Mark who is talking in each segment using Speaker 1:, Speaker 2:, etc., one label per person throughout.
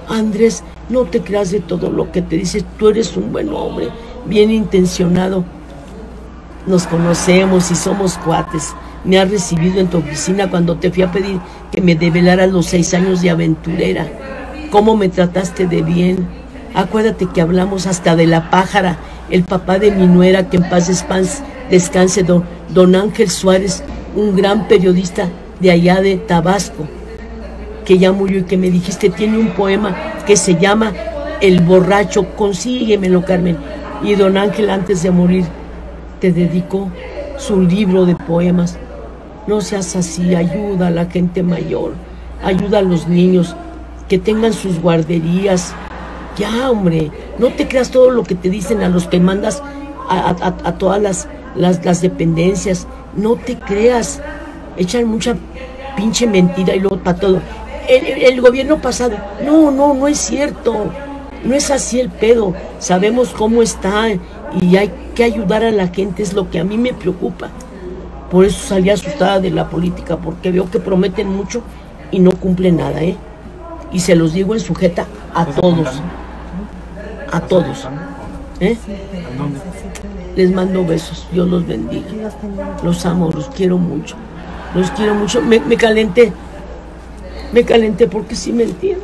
Speaker 1: Andrés, no te creas de todo lo que te dice. Tú eres un buen hombre, bien intencionado. Nos conocemos y somos cuates. Me has recibido en tu oficina cuando te fui a pedir que me develaras los 6 años de aventurera. Cómo me trataste de bien. Acuérdate que hablamos hasta de la pájara, el papá de mi nuera, que en paz descanse, don Ángel Suárez, un gran periodista de allá de Tabasco, que ya murió y que me dijiste tiene un poema que se llama El borracho, consíguemelo, Carmen. Y don Ángel, antes de morir, te dedicó su libro de poemas. No seas así, ayuda a la gente mayor, ayuda a los niños, que tengan sus guarderías. Ya, hombre, no te creas todo lo que te dicen a los que mandas a todas las dependencias. No te creas, echan mucha pinche mentira y luego para todo. El gobierno pasado, no es cierto, no es así el pedo. Sabemos cómo está y hay que ayudar a la gente, es lo que a mí me preocupa. Por eso salí asustada de la política, porque veo que prometen mucho y no cumplen nada, ¿eh? Y se los digo en sujeta a todos. A todos. ¿Eh? Les mando besos, Dios los bendiga. Los amo, los quiero mucho. Los quiero mucho. Me calenté. Me calenté porque sí me entiendo.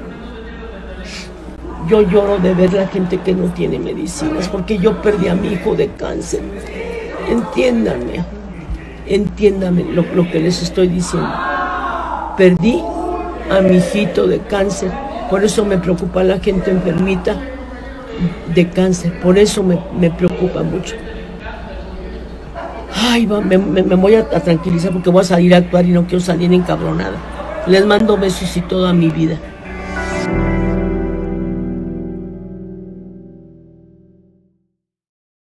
Speaker 1: Yo lloro de ver la gente que no tiene medicinas, porque yo perdí a mi hijo de cáncer. Entiéndanme. Entiéndame lo que les estoy diciendo. Perdí a mi hijito de cáncer. Por eso me preocupa la gente enfermita de cáncer. Por eso me preocupa mucho. Ay, me voy a tranquilizar porque voy a salir a actuar y no quiero salir encabronada. Les mando besos y toda mi vida.